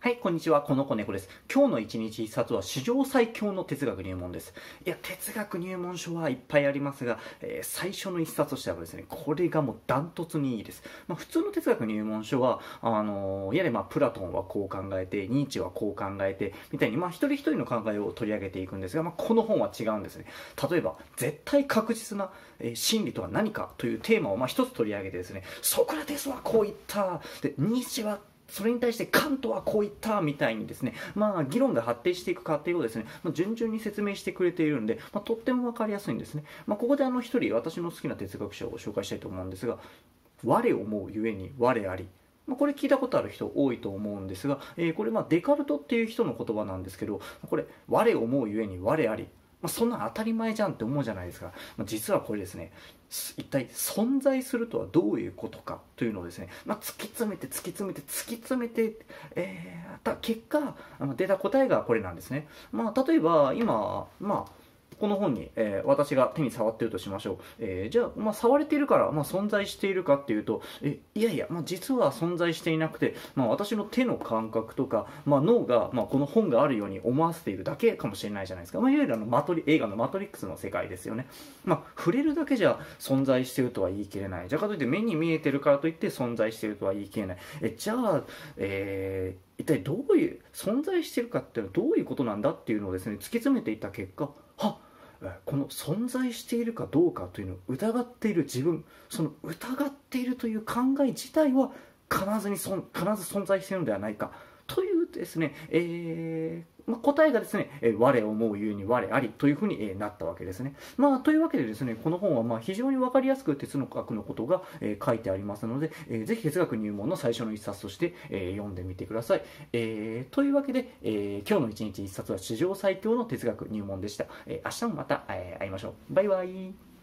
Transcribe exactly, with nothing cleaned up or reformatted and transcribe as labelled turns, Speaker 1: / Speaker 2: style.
Speaker 1: はい、こんにちは。この子猫です。今日の一日一冊は史上最強の哲学入門です。いや、哲学入門書はいっぱいありますが、えー最初の一冊としてはですね、これがもうダントツにいいです。まあ、普通の哲学入門書は、あのーやれまあプラトンはこう考えて、ニーチェはこう考えて、みたいに、まあ一人一人の考えを取り上げていくんですが、まあ、この本は違うんですね。例えば、絶対確実な、えー真理とは何かというテーマをまあ一つ取り上げてですね、ソクラテスはこう言った、で、ニーチェはそれに対してカントはこう言ったみたいにですね、まあ、議論が発展していく過程をですね、まあ、順々に説明してくれているんで、まあ、とっても分かりやすいんですね。まあ、ここであの一人私の好きな哲学者を紹介したいと思うんですが、我思うゆえに我あり。まあ、これ聞いたことある人多いと思うんですが、えーこれまあデカルトっていう人の言葉なんですけど、これ我思うゆえに我あり。まあ、そんな当たり前じゃんって思うじゃないですか。まあ、実はこれですね、一体存在するとはどういうことかというのをですね、まあ、突き詰めて突き詰めて突き詰めて、えー、た結果あの出た答えがこれなんですね。まあ、例えば今、まあこの本に、えー私が手に触っているとしましょう。えーじゃあ、まあ、触れているから、まあ、存在しているかっていうと、えいやいや、まあ、実は存在していなくて、まあ、私の手の感覚とか、まあ、脳が、まあ、この本があるように思わせているだけかもしれないじゃないですか。まあ、いわゆるあのマトリ映画のマトリックスの世界ですよね。まあ、触れるだけじゃ存在しているとは言い切れない。じゃあかといって目に見えてるからといって存在しているとは言い切れない。えじゃあ、えー一体どういう存在しているかっていうのはどういうことなんだっていうのをですね突き詰めていった結果、はこの存在しているかどうかというのを疑っている自分、その疑っているという考え自体は必ずにそん必ず存在しているのではないかというですね、えーまあ、答えがですね、えー我思うゆえに我ありというふうに、えーなったわけですね。まあ、というわけでですね、この本はまあ非常に分かりやすく哲学のことが、えー書いてありますので、えーぜひ哲学入門の最初の一冊として、えー読んでみてください。えーというわけで、えー今日の一日一冊は史上最強の哲学入門でした。えー明日もまた、えー会いましょう。バイバイ。